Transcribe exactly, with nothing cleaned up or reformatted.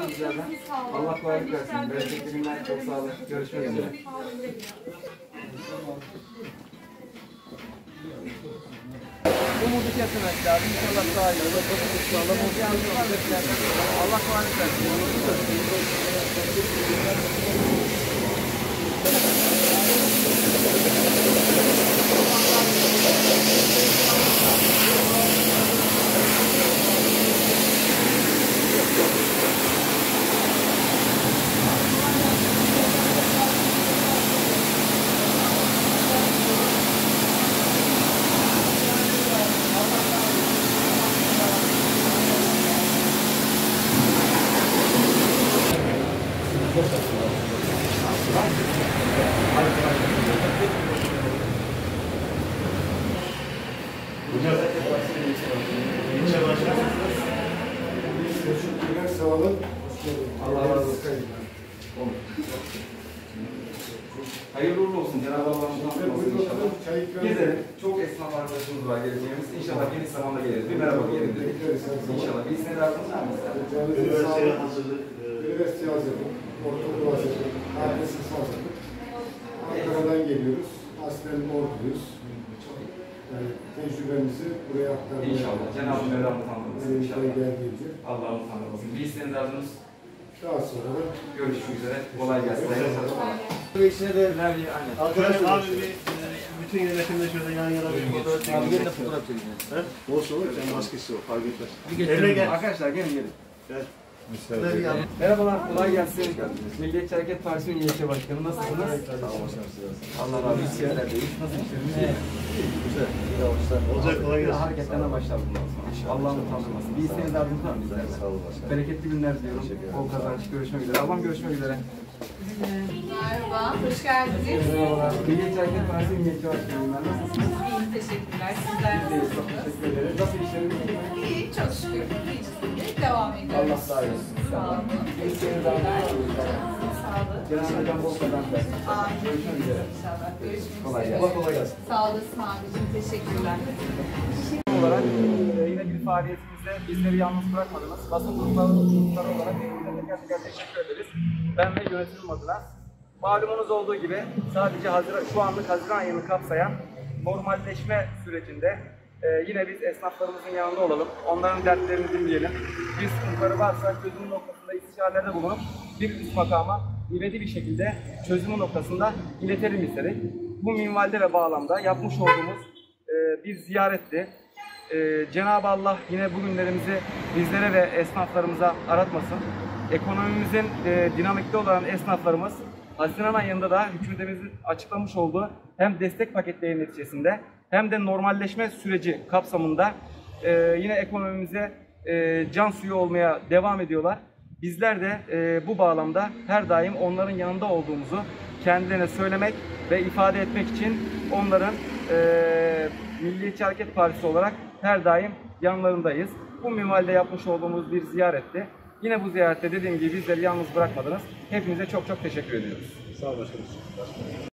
var bizlerden? Allah kolaylık versin. Bereketli günler. Çok sağ olun. Görüşmek üzere. Umudu kesmemek lazım. İnşallah daha iyi olur. Allah kolaylık versin. Teşekkürler, sağ olun. Allah razı olsun. Hayırlı uğurlu olsun. Cenab-ı Allah'ın şanslı olsun inşallah. Gezelim. Çok esnaf arkadaşımız var geleceğimiz. İnşallah geniş zamanda geliriz. Bir merhaba diyelim dedik. İnşallah. Bir sene daha var mı? Üniversiteye hazırlık. Üniversiteye hazırlık. Ortaokul hazırlık. Adresimiz hazırlık. Ankara'dan geliyoruz. Aslen Orduluyuz. Yani tecrübemizi buraya aktarmaya. İnşallah. Cenab-ı Mevlam utandırmasın inşallah. Geldiğince. Allah'ım utandırmasın. Bir isteğiniz arzunuz. Daha sonra da Görüşmek üzere. Kolay gelsin. bu işine de Arkadaşlar abi bir bütün yönetimde şöyle yan yana bir fotoğraf çekelim. Abi gelin de fotoğraf çekeceğiz. He? Olsun olur. Sen maskesi yok. Fark etmez. Emre gel. Arkadaşlar gelin gelin. Gel. Merhabalar, kolay gelsin. Milliyetçi Hareket Partisi İlçe Başkanı, nasılsınız? Allah razı olsun. Sizlerdeyiz. Nasıl işleriniz? Güzel. Olacak, kolay gelsin. Hareketlerine başladım. Allah'ın utandırmasın. Bir isteğiniz ardınız var mı? Sağ olun başkanım. Bereketli günler diliyorum. Bol kazanç. Görüşmek üzere. Ablam görüşmek üzere. Merhaba, hoş geldiniz. Merhabalar. Milliyetçi Hareket Partisi İlçe Başkanıyım ben. Nasılsınız? İyiyim, teşekkürler. Sizler İyiyiz, çok nasılsınız? teşekkür ederiz. Nasıl işleriniz? İyi, çok şükür. İyicisiyle devam ediyoruz. Allah sağ olsun. Sağ olun. Bir isteğiniz ardınız var mı? Sağ olun. Cenab-ı Hocam bol kazanç versin. Amin. Görüşmek üzere. İnşallah. Görüşmek Kolay üzere. gelsin. Allah kolay gelsin. Sağ olasın abicim. Teşekkürler. olarak e, yine bir faaliyetimizde bizleri yalnız bırakmadınız. Basın grupları olarak hepinize teker teker teşekkür ederiz. Ben ve yönetimim adına. Malumunuz olduğu gibi sadece Haziran, şu anlık Haziran ayını kapsayan normalleşme sürecinde e, yine biz esnaflarımızın yanında olalım. Onların dertlerini dinleyelim. Bir sıkıntıları varsa çözüm noktasında istişarelerde bulunup bir üst makama ivedi bir şekilde çözümü noktasında iletelim istedik. Bu minvalde ve bağlamda yapmış olduğumuz e, bir ziyaretti. Ee, Cenab-ı Allah yine bu günlerimizi bizlere ve esnaflarımıza aratmasın. Ekonomimizin e, dinamikte olan esnaflarımız Haziran ayında da hükümetimizin açıklamış olduğu hem destek paketleri neticesinde hem de normalleşme süreci kapsamında e, yine ekonomimize e, can suyu olmaya devam ediyorlar. Bizler de e, bu bağlamda her daim onların yanında olduğumuzu kendilerine söylemek ve ifade etmek için onların e, Milliyetçi Hareket Partisi olarak her daim yanlarındayız. Bu minvalde yapmış olduğumuz bir ziyaretti. Yine bu ziyarette dediğim gibi bizleri yalnız bırakmadınız. Hepinize çok çok teşekkür ediyoruz. Sağ olun başkanım.